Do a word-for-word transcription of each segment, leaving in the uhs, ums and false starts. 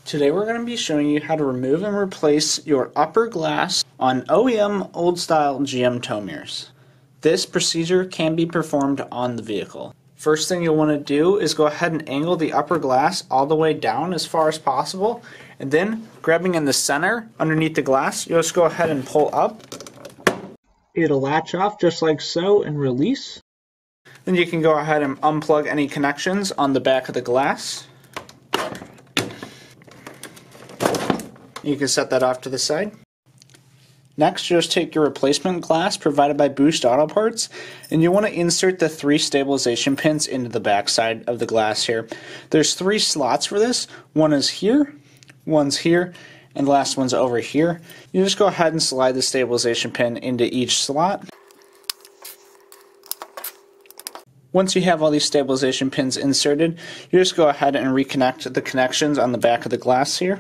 Today we're going to be showing you how to remove and replace your upper glass on O E M old style G M tow mirrors. This procedure can be performed on the vehicle. First thing you'll want to do is go ahead and angle the upper glass all the way down as far as possible, and then grabbing in the center underneath the glass, you'll just go ahead and pull up. It'll latch off just like so and release. Then you can go ahead and unplug any connections on the back of the glass. You can set that off to the side. Next, just take your replacement glass provided by Boost Auto Parts, and you want to insert the three stabilization pins into the back side of the glass here. There's three slots for this. One is here, one's here, and the last one's over here. You just go ahead and slide the stabilization pin into each slot. Once you have all these stabilization pins inserted, you just go ahead and reconnect the connections on the back of the glass here.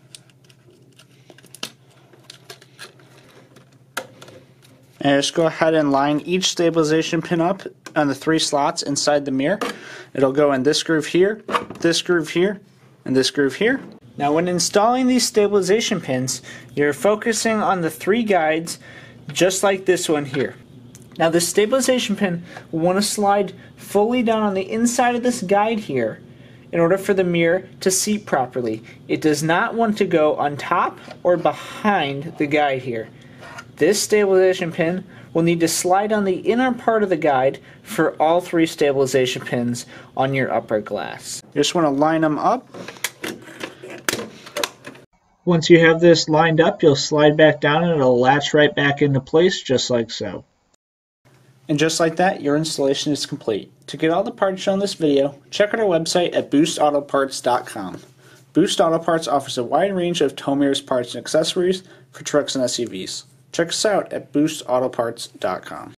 And just go ahead and line each stabilization pin up on the three slots inside the mirror. It'll go in this groove here, this groove here, and this groove here. Now when installing these stabilization pins, you're focusing on the three guides just like this one here. Now the stabilization pin will want to slide fully down on the inside of this guide here in order for the mirror to seat properly. It does not want to go on top or behind the guide here. This stabilization pin will need to slide on the inner part of the guide for all three stabilization pins on your upper glass. You just want to line them up. Once you have this lined up, you'll slide back down and it'll latch right back into place just like so. And just like that, your installation is complete. To get all the parts shown in this video, check out our website at boost auto parts dot com. Boost Auto Parts offers a wide range of tow mirrors, parts, and accessories for trucks and S U Vs. Check us out at boost auto parts dot com.